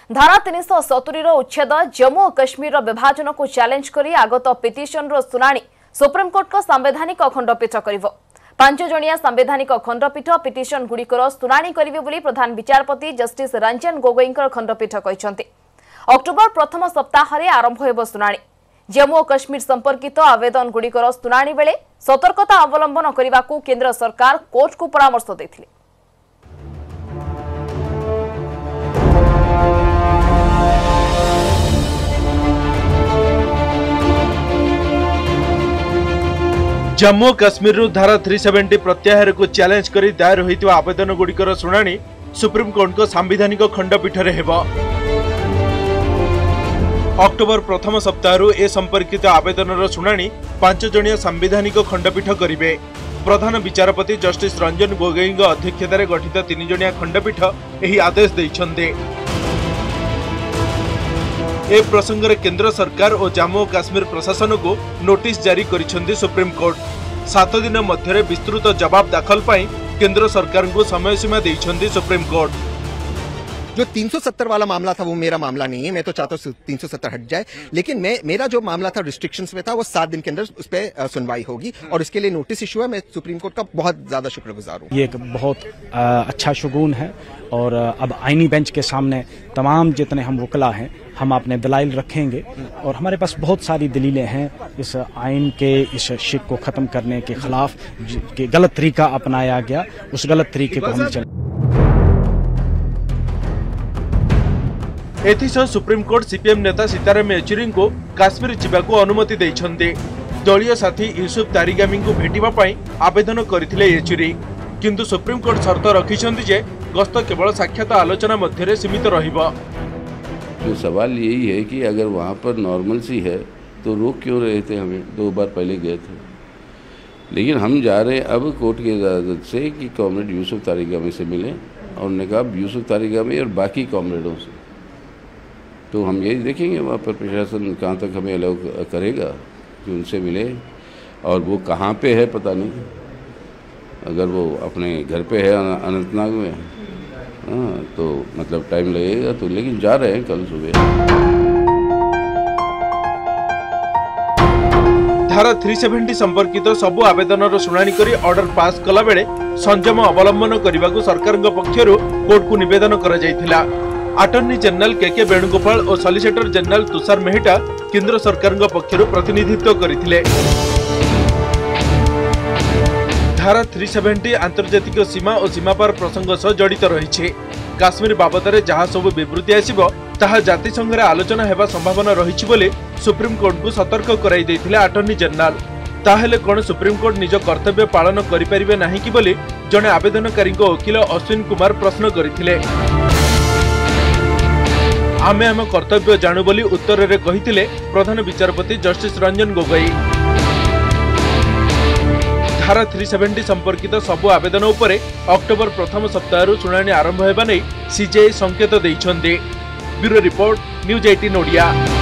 धारा 370 उच्छेद जम्मू और कश्मीर विभाजन को चैलेंज करी आगत पिटिशन रो सुनानी सुप्रीमकोर्ट को संवैधानिक खंडपीठ करिवो। 5 जणिया संवैधानिक खंडपीठ पिटिशन गुड़िकर सुनानी करिवे बोली प्रधान विचारपति जस्टिस रंजन गोगोईंकर खंडपीठ कहिसंती। अक्टोबर प्रथम सप्ताह आरंभ हेबो सुनानी। जम्मू और कश्मीर संपर्कित आवेदन गुड़िकर सुनानी बेले सतर्कता अवलंबन करने को केंद्र सरकार कोर्ट को परामर्श देथिले। जम्मू काश्मीर धारा 370 प्रत्याहार को चैलेंज करी दायर होइतिबा आवेदन गुड़िकर सुनानी सुप्रीमकोर्ट को संवैधानिक खंडपीठ रे हेबो। अक्टोबर प्रथम सप्ताह ए संपर्कित आवेदन सुनानी 5 जणिया संवैधानिक खंडपीठ करिवे। प्रधान विचारपति जस्टिस रंजन गोगोई अध्यक्षतार गठित 3 जणिया खंडपीठ एही आदेश दैछन्ते। ए प्रसंग में केंद्र सरकार और जम्मू और काश्मीर प्रशासन को नोटिस जारी करिसेंती सुप्रीम कोर्ट। 7 दिन मध्य विस्तृत जवाब दाखल पाई केंद्र सरकार को समय सीमा देइछन्ती सुप्रीम कोर्ट। जो 370 वाला मामला था वो मेरा मामला नहीं है, मैं तो चाहता हूँ 370 हट जाए, लेकिन मेरा जो मामला था रिस्ट्रिक्शंस में था वो 7 दिन के अंदर उस पर सुनवाई होगी और इसके लिए नोटिस इशू है। मैं सुप्रीम कोर्ट का बहुत ज्यादा शुक्रगुजार हूँ। ये एक बहुत अच्छा शुगून है और अब आईनी बेंच के सामने तमाम जितने हम वकला हैं हम अपने दलाइल रखेंगे और हमारे पास बहुत सारी दलीलें हैं इस आइन के इस शिक को खत्म करने के खिलाफ कि गलत तरीका अपनाया गया, उस गलत तरीके को हम चल। एथिसह सुप्रीम कोर्ट सीपीएम नेता सीताराम येचुरी को काश्मीर जिबाकू अनुमति दैछन्ते। दलीय साथी यूसुफ तारिगामी को भेटिबा पई आवेदन करथिले येचुरी, किंतु सुप्रीम कोर्ट शर्त रखिछन्ती जे गस्त केवल साक्षात आलोचना मध्य सीमित रहिबो। जो सवाल यही है कि अगर वहाँ पर नॉर्मल सी है तो रोक क्यों रहे थे? हमें 2 बार पहले गए थे, लेकिन हम जा रहे हैं अब कोर्ट की इजाज़त से कि कॉमरेड यूसुफ तारिगामी से मिलें और उन्होंने कहा यूसुफ तारिगामी और बाकी कॉमरेडों से। तो हम यही देखेंगे वहाँ पर प्रशासन कहाँ तक हमें अलाउ करेगा कि उनसे मिले, और वो कहाँ पे है पता नहीं। अगर वो अपने घर पे है अनंतनाग में, हाँ, तो मतलब टाइम लगेगा तो, लेकिन जा रहे हैं कल सुबह। धारा 370 संपर्कित सबु आवेदन शुणाणी करी ऑर्डर पास कला बेले संयम अवलंबन करने को सरकार पक्षर कोर्ट को निवेदन करा जायथिला। अटॉर्नी जनरल के वेणुगोपाल और सॉलिसिटर जनरल तुषार मेहटा केंद्र सरकार पक्षर प्रतिनिधित्व करथिले। धारा 370 आंतर्जातिक सीमा और सीमापार प्रसंग सह जड़ित रही। काश्मीर बाबद जहाँ सब विवृत्ति आसिबो ताहा जातिसंघ रे आलोचना हेबा संभावना रही बोली सुप्रीम कोर्ट को सतर्क कराई दैथिले अटॉर्नी जनरल। ताहेले कोन सुप्रीम कोर्ट निज कर्तव्य पालन करि परिबे नाही कि बोली जने आवेदनकारी वकील अश्विन कुमार प्रश्न करथिले। आमे आम कर्तव्य जानू बोली उत्तर रे कहिथिले प्रधान विचारपति जस्टिस रंजन गोगोई। धारा 370 संपर्कित सबु आवेदन उपरे अक्टोबर प्रथम सप्ताह शुणाणी आरंभ हेबा नै सीजेआई संकेत दैछन्ते। Bureau report news 18 Odia.